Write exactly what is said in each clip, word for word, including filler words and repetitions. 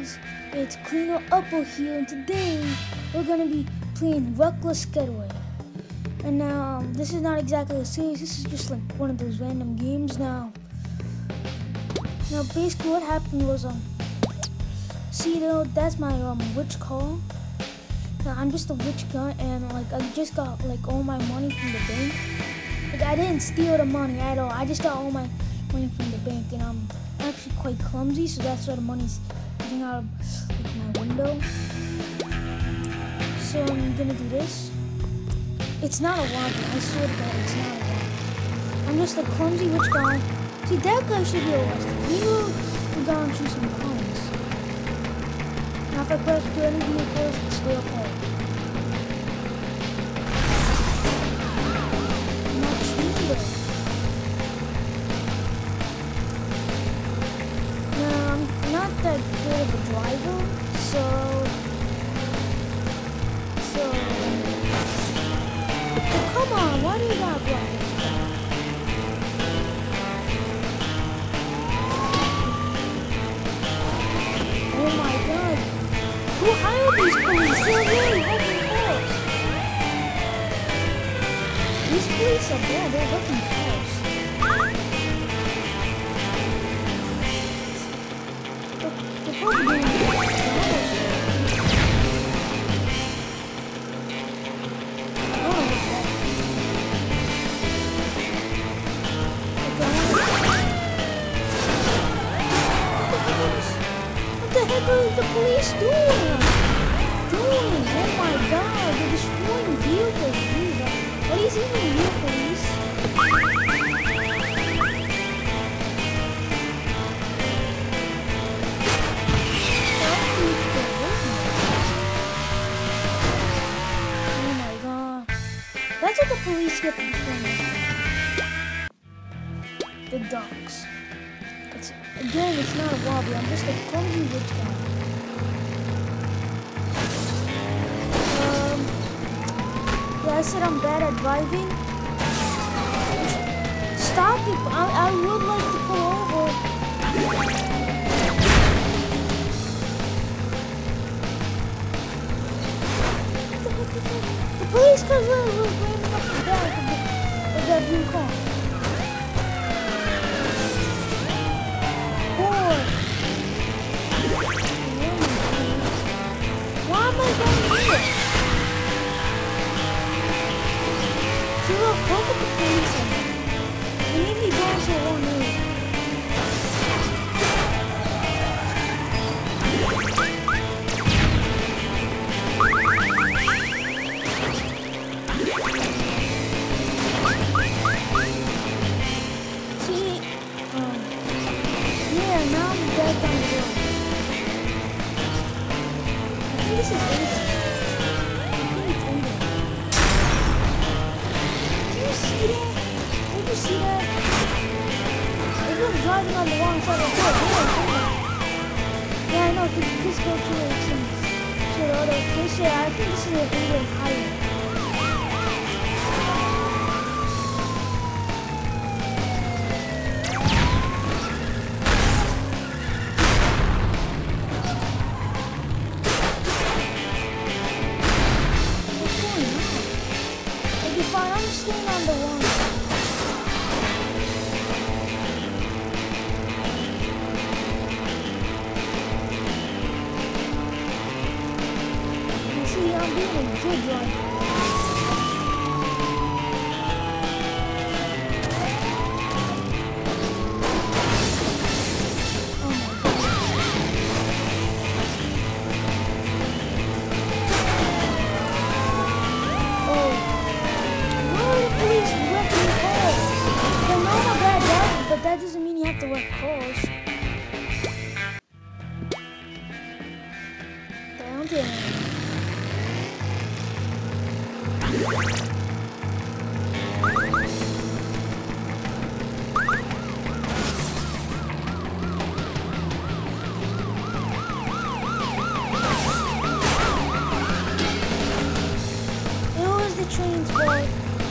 guys, it's Cleaner Upper here, and today we're gonna be playing Wreckless Getaway. And now, um, this is not exactly a series, this is just like one of those random games now. Now basically what happened was, um, see, you know, that's my um witch car. Now I'm just a rich guy, and like I just got like all my money from the bank. Like I didn't steal the money at all, I just got all my money from the bank, and I'm actually quite clumsy, so that's why the money's getting out of like, my window. So I'm gonna do this. It's not a lobby, I swear to God, it's not a lobby. I'm just a clumsy rich guy. See, that guy should be arrested. He will go and shoot some clones. Now if I crash into any vehicles, it's their fault. I'm not cheating though. Now, I'm not that good of a driver, so... So... Oh, come on, why do you gotta block this guy? Oh my God! Who hired these police? They're really wrecking cars. These police are bad. They're wrecking cars. They're, they're probably doing cars. What the heck are the police doing? Doing? Oh my God, they're destroying vehicles. Dude. Are these even real police? Oh my God. That's what the police get for destroying. The dogs. It's, again, it's not a robbery. I'm just a clumsy rich guy. Um, yeah, I said I'm bad at driving. Stop it! I, I would like to pull over. What the heck is that? The police cars were ramming up the back of, the, of that blue car. Why am I going here? See, look, look at the police on me. They need me going to a wrong area. See, um, yeah, now I'm back on the road. This is England. I think it's England. Do you see that? Did you see that? Everyone's driving on the wrong side of the road. Yeah, I know. Could you just go to like, some to the other place? Yeah, I think this is an England highway. Fine, I'm staying on the wrong side. You see, I'm being a good driver. Oh my goodness. Oh. Police wrecking cars. They know I'm a bad driver, but that doesn't mean you have to wreck cars. Down to It was the train's fault.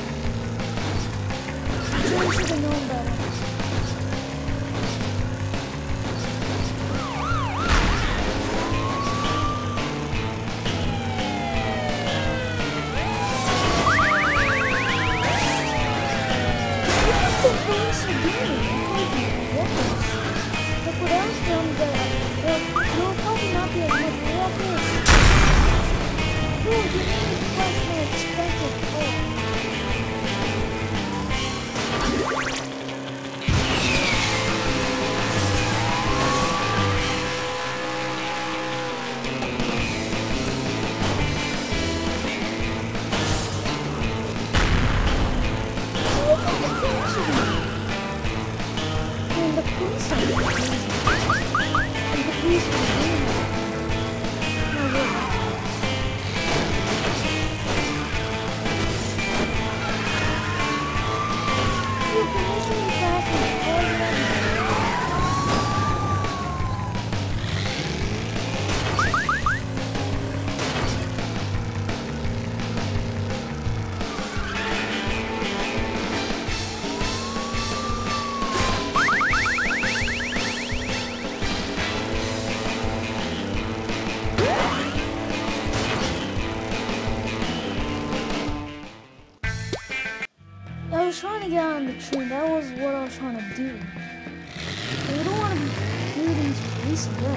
I should have known better. on the train. That was what I was trying to do. But you don't want to be near these police again.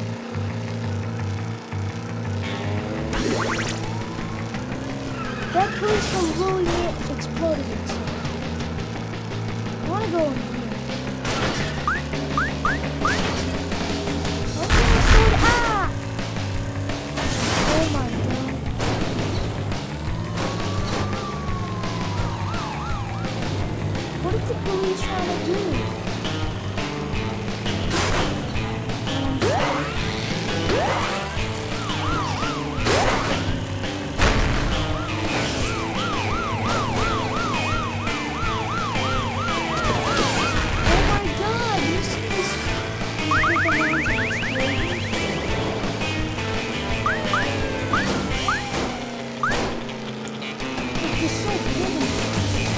That police car really exploded itself. I want to go in here. Okay, I said, ah! Oh my god. What is the police trying to do? Um, oh my god, you see this? These big amounts of explosions? Like, they're so big and stuff.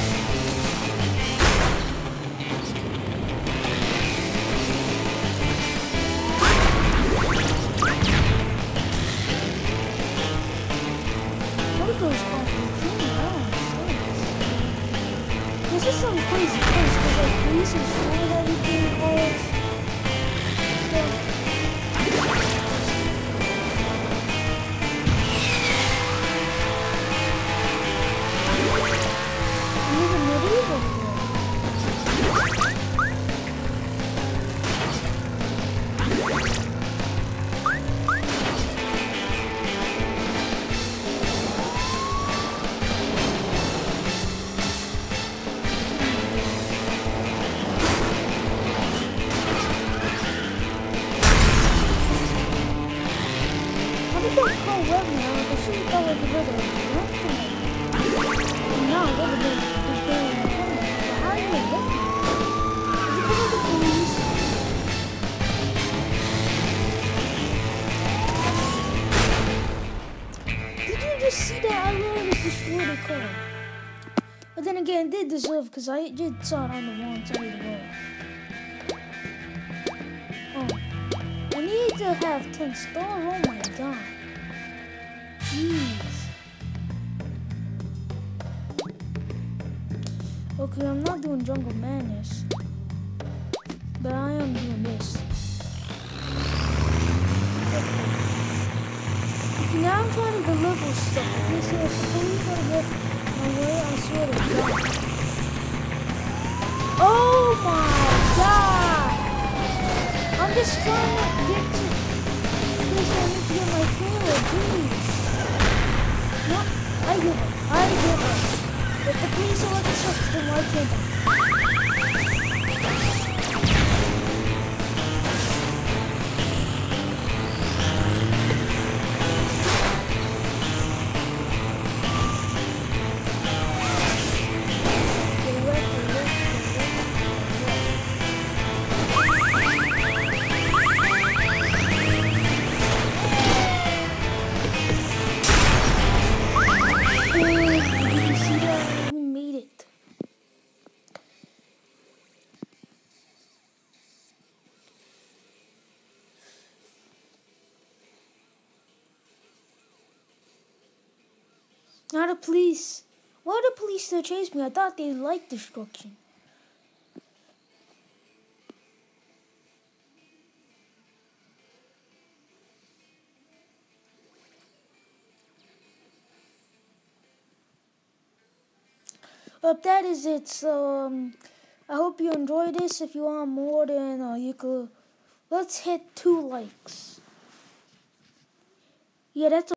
Those cars are clean around. This is some crazy place because like police are destroying everything, cars, stuff. And there's a medieval floor. Oh, well, now, I should have thought like a little no, it would have been a big thing in the phone. How are you going to get me? Is it because of the police? Did you just see that? I literally just destroyed a car. But then again, it did deserve because I just saw it on the wrong side of the road. Oh, I need to have ten stars. Oh my god. Jeez. Okay, I'm not doing Jungle Madness, but I am doing this. Okay, now I'm trying to deliver stuff. Okay, so if the police try to get my way, I swear to God. Oh my god! I'm just trying to get to this. I need to get my trailer, please. No, I give up. I give up. If the police are looking stuff, then why can't I? Not the police. Why are the police still chase me? I thought they liked destruction. But that is it. So um, I hope you enjoyed this. If you want more, then uh, you could. Let's hit two likes. Yeah, that's.